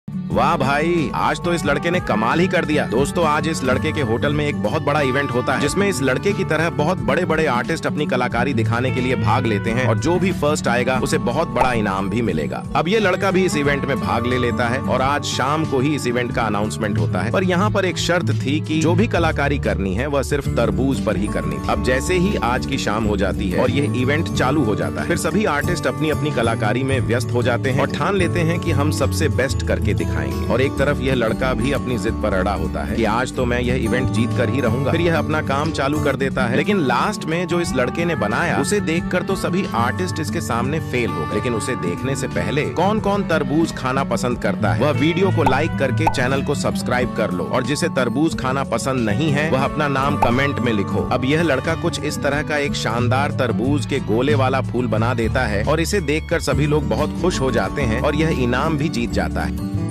वाह भाई, आज तो इस लड़के ने कमाल ही कर दिया। दोस्तों, आज इस लड़के के होटल में एक बहुत बड़ा इवेंट होता है जिसमें इस लड़के की तरह बहुत बड़े बड़े आर्टिस्ट अपनी कलाकारी दिखाने के लिए भाग लेते हैं और जो भी फर्स्ट आएगा उसे बहुत बड़ा इनाम भी मिलेगा। अब ये लड़का भी इस इवेंट में भाग ले लेता है और आज शाम को ही इस इवेंट का अनाउंसमेंट होता है। पर यहाँ पर एक शर्त थी कि जो भी कलाकारी करनी है वह सिर्फ तरबूज पर ही करनी थी। अब जैसे ही आज की शाम हो जाती है और ये इवेंट चालू हो जाता है, फिर सभी आर्टिस्ट अपनी अपनी कलाकारी में व्यस्त हो जाते हैं और ठान लेते हैं कि हम सबसे बेस्ट करके दिखाएंगे। और एक तरफ यह लड़का भी अपनी जिद पर अड़ा होता है कि आज तो मैं यह इवेंट जीत कर ही रहूंगा। फिर यह अपना काम चालू कर देता है, लेकिन लास्ट में जो इस लड़के ने बनाया उसे देखकर तो सभी आर्टिस्ट इसके सामने फेल हो गए। लेकिन उसे देखने से पहले कौन कौन तरबूज खाना पसंद करता है, वह वीडियो को लाइक करके चैनल को सब्सक्राइब कर लो, और जिसे तरबूज खाना पसंद नहीं है वह अपना नाम कमेंट में लिखो। अब यह लड़का कुछ इस तरह का एक शानदार तरबूज के गोले वाला फूल बना देता है और इसे देखकर सभी लोग बहुत खुश हो जाते हैं और यह इनाम भी जीत जाता है।